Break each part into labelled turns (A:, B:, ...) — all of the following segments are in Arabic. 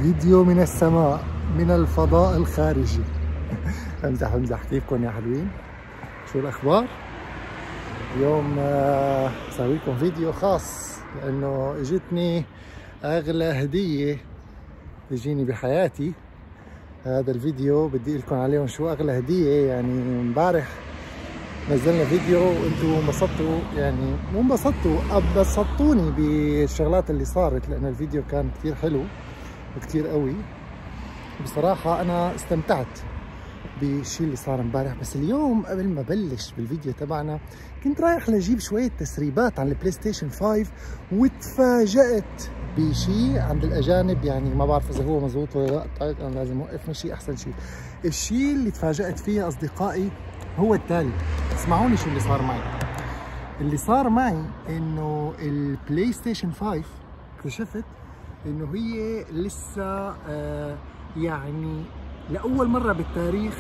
A: فيديو من السماء، من الفضاء الخارجي. امزح امزح، كيفكم يا حلوين؟ شو الاخبار؟ اليوم بسوي لكم فيديو خاص لانه اجتني اغلى هديه تجيني بحياتي. هذا الفيديو بدي لكم عليهم شو اغلى هديه. يعني امبارح نزلنا فيديو وانتم انبسطتوا، يعني مو انبسطتوا، بسطتوني بالشغلات اللي صارت، لان الفيديو كان كثير حلو وكثير قوي. بصراحة أنا استمتعت بالشيء اللي صار امبارح. بس اليوم قبل ما بلش بالفيديو تبعنا كنت رايح لأجيب شوية تسريبات عن البلاي ستيشن 5 وتفاجأت بشيء عند الأجانب. يعني ما بعرف إذا هو مزبوط ولا لا، طيب أنا لازم أوقف مشي أحسن شيء. الشيء اللي تفاجأت فيه أصدقائي هو التالي، اسمعوني شو اللي صار معي. اللي صار معي إنه البلاي ستيشن 5 اكتشفت انه هي لسه يعني لاول مره بالتاريخ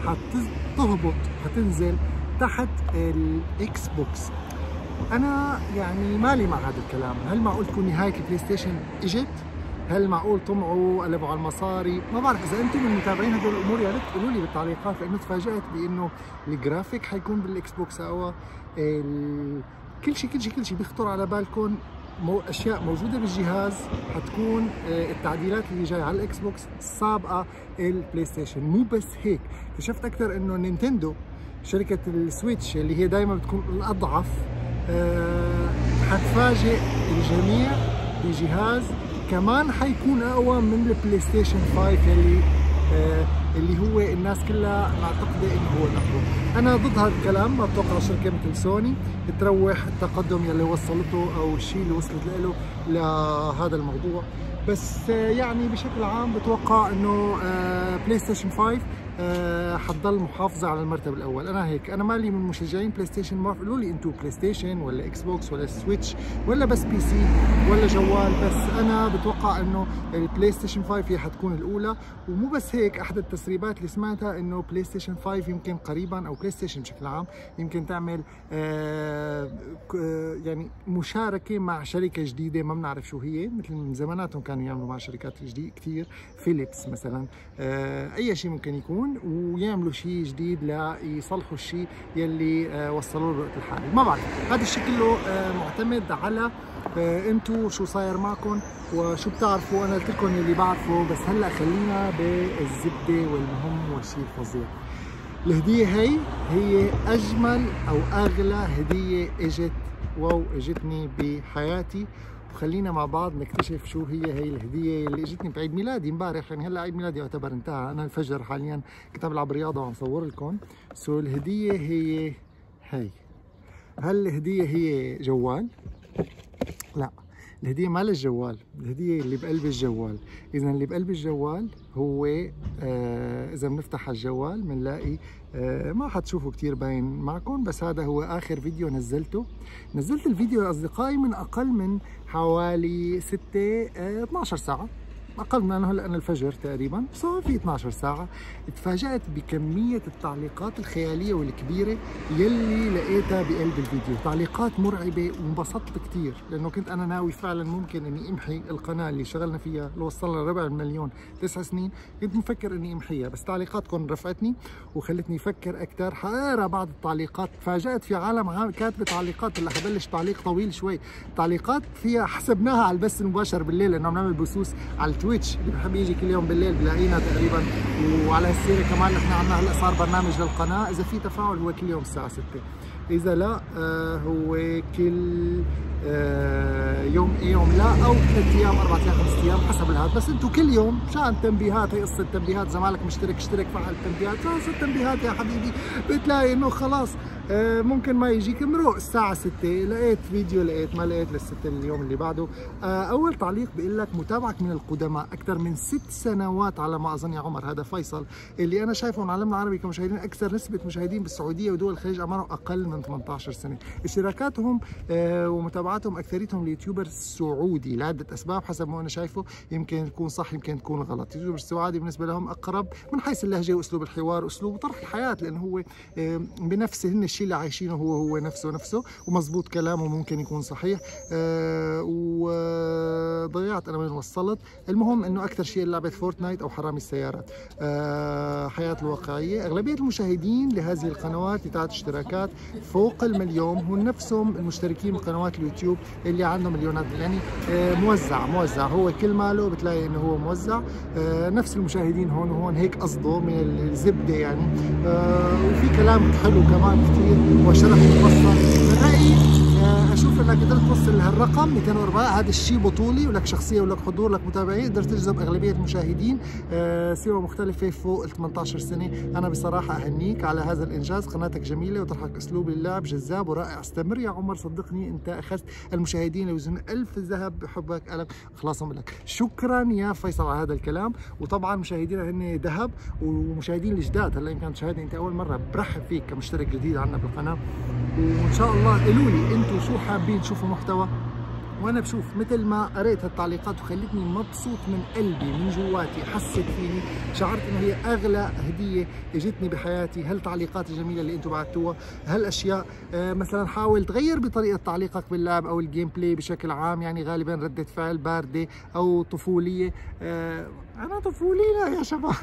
A: حتنزل تحت الاكس بوكس. انا يعني مالي مع هذا الكلام. هل معقول تكون نهايه البلاي ستيشن اجت؟ هل معقول طمعوا قلبوا على المصاري؟ ما بعرف. اذا انتم من متابعين هدول الامور يا ريت تقولوا لي بالتعليقات، لانه تفاجات بانه الجرافيك حيكون بالاكس بوكس، او كل شيء بيخطر على بالكم. اشياء موجوده بالجهاز حتكون التعديلات اللي جايه على الاكس بوكس سابقه البلاي ستيشن. مو بس هيك، اكتشفت اكثر انه نينتندو شركه السويتش اللي هي دائما بتكون الاضعف حتفاجئ الجميع بجهاز كمان حيكون اقوى من البلاي ستيشن 5 اللي هو الناس كلها معتقده انه هو الاقوى. انا ضد هذا الكلام. ما بتوقع شركه مثل سوني تروح التقدم يلي وصلته او الشيء اللي وصلت له لهذا الموضوع. بس يعني بشكل عام بتوقع انه بلاي ستيشن 5 حتضل محافظه على المرتبه الاول. انا هيك، انا مالي من مشجعين بلاي ستيشن. ما قولوا لي انتم بلاي ستيشن ولا اكس بوكس ولا سويتش ولا بس بي سي ولا جوال، بس انا بتوقع انه البلاي ستيشن 5 هي حتكون الاولى. ومو بس هيك، احد التسريبات اللي سمعتها انه بلاي ستيشن 5 يمكن قريبا، او بلاي ستيشن بشكل عام يمكن تعمل يعني مشاركه مع شركه جديده ما بنعرف شو هي. مثل من زماناتهم كانوا يعملوا مع شركات جديده كثير، فيليبس مثلا، اي شيء ممكن يكون، ويعملوا شيء جديد ليصلحوا الشيء يلي وصلوا له الوقت الحالي. ما بعرف، هذا الشيء كله معتمد على انتم شو صاير معكم وشو بتعرفوا. انا قلت لكم اللي بعرفه، بس هلا خلينا بالزبده والمهم والشيء الفظيع. الهديه هي اجمل او اغلى هديه اجتني بحياتي. وخلينا مع بعض نكتشف شو هي الهديه اللي اجتني بعيد ميلادي امبارح. يعني هلا عيد ميلادي يعتبر انتهى، انا الفجر حاليا كنت بلعب رياضه وعم صور لكم. الهديه هي هل الهديه هي جوال؟ لا، الهدية ما للجوال، الهدية اللي بقلب الجوال. إذا اللي بقلب الجوال هو إذا بنفتح الجوال بنلاقي ما حتشوفوا كتير باين معكم، بس هذا هو آخر فيديو نزلت الفيديو يا أصدقائي من أقل من حوالي 12 ساعة، اقل من هلا انا الفجر تقريبا، صار في 12 ساعه. تفاجات بكميه التعليقات الخياليه والكبيره يلي لقيتها بقلب الفيديو. تعليقات مرعبه، وانبسطت كثير لانه كنت انا ناوي فعلا ممكن اني امحي القناه اللي شغلنا فيها اللي وصلنا ربع المليون 9 سنين. كنت مفكر اني امحيها، بس تعليقاتكم رفعتني وخلتني افكر اكثر. حقرا بعض التعليقات، تفاجات في عالم كاتبه تعليقات. هلا حبلش تعليق طويل شوي، تعليقات فيها حسبناها على البث المباشر بالليل لانه بنعمل بثوث على تويتش اللي بحب يجي كل يوم بالليل بلاقينا تقريبا. وعلى هالسيره كمان نحن عندنا هلا صار برنامج للقناه، اذا في تفاعل هو كل يوم الساعه 6، اذا لا هو كل يوم يوم لا، او 3 ايام 4 ايام 5 ايام حسب الهاد. بس انتم كل يوم مشان تنبيهات، هي قصه تنبيهات. اذا مالك مشترك اشترك، فعل التنبيهات. خلص التنبيهات يا حبيبي بتلاقي انه خلاص ممكن ما يجيك مرق الساعة 6 لقيت فيديو، لقيت ما لقيت لل6 اليوم اللي بعده. أول تعليق بيقول لك متابعك من القدماء أكثر من 6 سنوات على ما أظن يا عمر. هذا فيصل اللي أنا شايفه من عالمنا العربي كمشاهدين. أكثر نسبة مشاهدين بالسعودية ودول الخليج أعمارهم أقل من 18 سنة. اشتراكاتهم ومتابعاتهم أكثريتهم اليوتيوبر السعودي لعدة أسباب حسب ما أنا شايفه. يمكن يكون صح يمكن تكون غلط. اليوتيوبر السعودي بالنسبة لهم أقرب من حيث اللهجة وأسلوب الحوار وأسلوب طرح الحياة، لأنه هو بنفس هن الشيء اللي عايشينه هو نفسه ومزبوط كلامه ممكن يكون صحيح. وضيعت انا وين وصلت. المهم انه اكثر شيء لعبه فورتنايت او حرامي السيارات. حياه الواقعيه. اغلبيه المشاهدين لهذه القنوات بتاعت اشتراكات فوق المليون هم نفسهم المشتركين بقنوات اليوتيوب اللي عندهم مليونات، يعني موزع هو كل ماله بتلاقي انه هو موزع. نفس المشاهدين هون وهون، هيك قصده من الزبده يعني. وفي كلام حلو كمان كثير وشرح مفصل. رأيي اشوف انك قدرت توصل لهالرقم 204. هذا الشيء بطولي ولك شخصيه ولك حضور لك متابعين، قدرت تجذب اغلبيه المشاهدين سوى مختلفه فوق ال 18 سنه. انا بصراحه اهنيك على هذا الانجاز. قناتك جميله وطرحك اسلوب اللعب جذاب ورائع. استمر يا عمر، صدقني انت اخذت المشاهدين اللي يوزنون 1000 ذهب بحبك قلم. خلاص لك. شكرا يا فيصل على هذا الكلام. وطبعا مشاهدينا هن ذهب ومشاهدين الجداد هلا يمكن تشاهدني انت اول مره، برحب فيك كمشترك جديد عندنا بالقناه. وان شاء الله قولوا لي انتم شو حابين تشوفوا محتوى، وانا بشوف مثل ما قريت هالتعليقات وخلتني مبسوط من قلبي من جواتي، حسيت فيني، شعرت انه هي اغلى هديه اجتني بحياتي. هالتعليقات الجميله اللي انتم بعتوها، هالاشياء. مثلا حاول تغير بطريقه تعليقك باللعب او الجيم بلاي بشكل عام، يعني غالبا رده فعل بارده او طفوليه. انا طفولي لا يا شباب.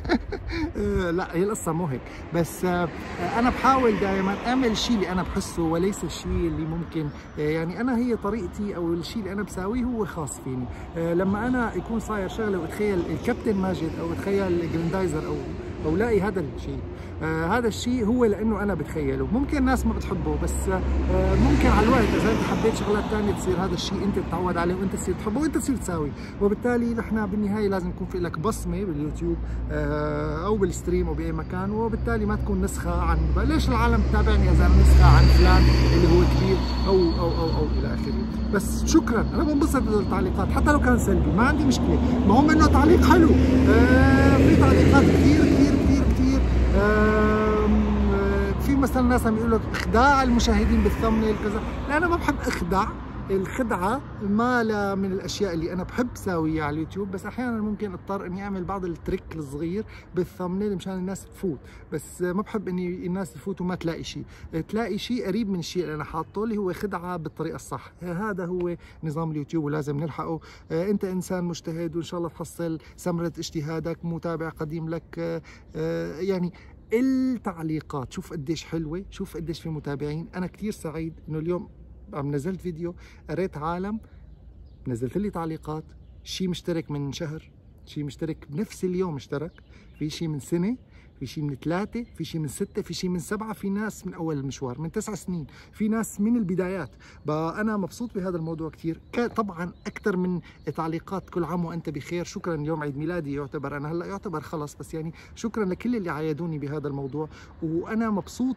A: لا هي القصه مو هيك، بس انا بحاول دائما اعمل الشيء اللي انا بحسه وليس الشيء اللي ممكن، يعني انا هي طريقتي او الشيء اللي انا بساويه هو خاص فيني. لما انا يكون صاير شغله واتخيل الكابتن ماجد او اتخيل جراندايزر او لاقي هذا الشيء، هذا الشيء هو لانه انا بتخيله. ممكن الناس ما بتحبه، بس ممكن على الوقت اذا انت حبيت شغلات ثانيه تصير هذا الشيء انت تتعود عليه وانت تصير تحبه وانت تصير تساوي. وبالتالي نحن بالنهايه لازم يكون في لك بصمه باليوتيوب او بالستريم او باي مكان، وبالتالي ما تكون نسخه عن ليش العالم تتابعني اذا انا نسخه عن فلان اللي هو كبير او الى اخره. بس شكرا، انا بنبسط بالتعليقات حتى لو كان سلبي ما عندي مشكله، المهم انه تعليق حلو. في تعليقات كثير في مثلا ناس عم يقولوا لك اخداع المشاهدين بالثمنيل كذا. لا انا ما بحب اخدع. الخدعه ما لا من الاشياء اللي انا بحب ساويها على اليوتيوب، بس احيانا ممكن اضطر اني اعمل بعض التريك الصغير بالثمنيل مشان الناس تفوت، بس ما بحب اني الناس تفوت وما تلاقي شيء، تلاقي شيء قريب من الشيء اللي انا حاطه اللي هو خدعه بالطريقه الصح. هذا هو نظام اليوتيوب ولازم نلحقه. انت انسان مجتهد وان شاء الله تحصل ثمره اجتهادك، متابع قديم لك. يعني التعليقات شوف قديش حلوه، شوف قديش في متابعين. انا كثير سعيد انه اليوم عم نزلت فيديو قريت عالم نزلت لي تعليقات، شيء مشترك من شهر، شيء مشترك بنفس اليوم اشترك، في شيء من سنه، في شيء من 3، في شيء من 6، في شيء من 7، في ناس من اول المشوار من 9 سنين، في ناس من البدايات. بقى انا مبسوط بهذا الموضوع كثير. طبعا اكثر من تعليقات كل عام وانت بخير، شكرا اليوم عيد ميلادي يعتبر، انا هلا يعتبر خلص، بس يعني شكرا لكل اللي عايدوني بهذا الموضوع. وانا مبسوط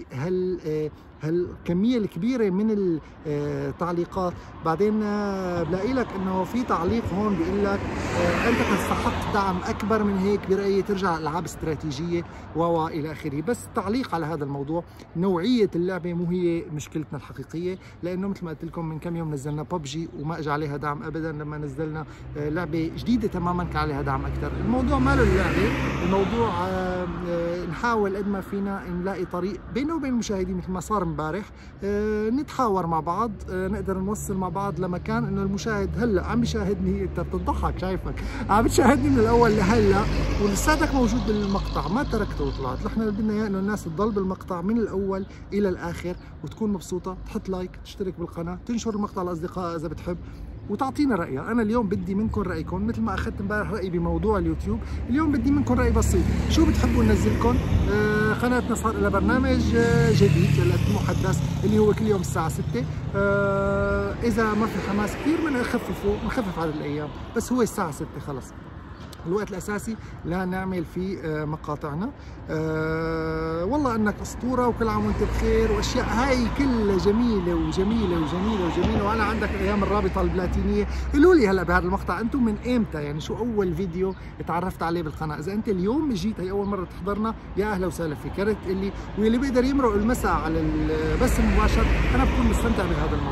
A: هالكميه الكبيره من التعليقات. بعدين بلاقي لك انه في تعليق هون بيقول لك انت تستحق دعم اكبر من هيك، برايي ترجع العاب استراتيجيه والى اخره. بس تعليق على هذا الموضوع، نوعيه اللعبه مو هي مشكلتنا الحقيقيه، لانه مثل ما قلت لكم من كم يوم نزلنا ببجي وما اجى عليها دعم ابدا. لما نزلنا لعبه جديده تماما كان عليها دعم اكثر. الموضوع ما له اللعبه، الموضوع نحاول قد ما فينا نلاقي طريق بينه وبين المشاهدين مثل ما صار امبارح، نتحاور مع بعض، نقدر نوصل مع بعض لمكان انه المشاهد هلا عم بيشاهدني، انت بتضحك شايفك عم بتشاهدني من الاول لهلا ولساتك موجود بالمقطع ما تركته وطلعت. نحن اللي بدنا اياه انه الناس تضل بالمقطع من الاول الى الاخر وتكون مبسوطه، تحط لايك، تشترك بالقناه، تنشر المقطع لاصدقائها اذا بتحب، وتعطينا رايها. انا اليوم بدي منكم رايكم مثل ما اخذت امبارح رايي بموضوع اليوتيوب، اليوم بدي منكم راي بسيط، شو بتحبوا ننزلكم؟ قناتنا صار لها برنامج جديد محدث اللي هو كل يوم الساعه 6. اذا ما في حماس كثير بنخفف عدد الايام، بس هو الساعه 6 خلص الوقت الاساسي لا نعمل فيه مقاطعنا. والله انك اسطوره وكل عام وانت بخير واشياء هاي كلها جميله وجميله وجميله وجميله. وانا عندك ايام الرابطه البلاتينيه. قولوا لي هلا بهذا المقطع انتم من امتى؟ يعني شو اول فيديو تعرفت عليه بالقناه؟ اذا انت اليوم جيت هي اول مره تحضرنا يا اهلا وسهلا فيك. يا ريت اللي واللي بيقدر يمرق المساء على البث المباشر، انا بكون مستمتع بهذا الموضوع.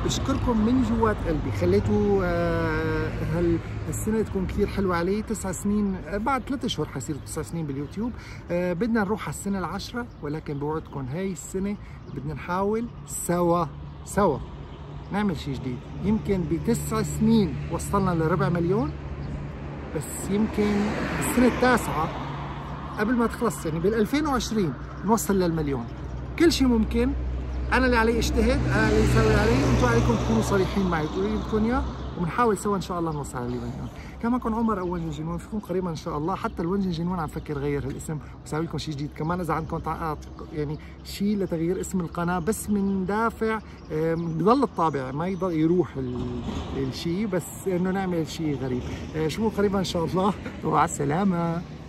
A: بشكركم من جوات قلبي، خليتوا هالسنه تكون كثير حلوه علي. 9 سنين بعد 3 اشهر حيصير 9 سنين باليوتيوب. بدنا نروح على السنه ال10، ولكن بوعدكم هاي السنه بدنا نحاول سوا نعمل شيء جديد. يمكن ب9 سنين وصلنا لربع مليون، بس يمكن السنه التاسعه قبل ما تخلص يعني بال 2020 نوصل للمليون. كل شيء ممكن. انا اللي علي اجتهد، انا اللي اسوي علي، انتم عليكم تكونوا صريحين معي، تقولوا لي بدكم اياه وبنحاول سوا ان شاء الله نوصل على المليون. كان معكم عمر او ونجن جنون، فيكم قريبا ان شاء الله. حتى الونجن جنون عم فكر غير هالاسم وسوي لكم شيء جديد كمان. اذا عندكم يعني شيء لتغيير اسم القناه، بس من دافع بضل الطابع ما يضل يروح الشيء، بس انه نعمل شيء غريب. شوفوا قريبا ان شاء الله، وعلى السلامه.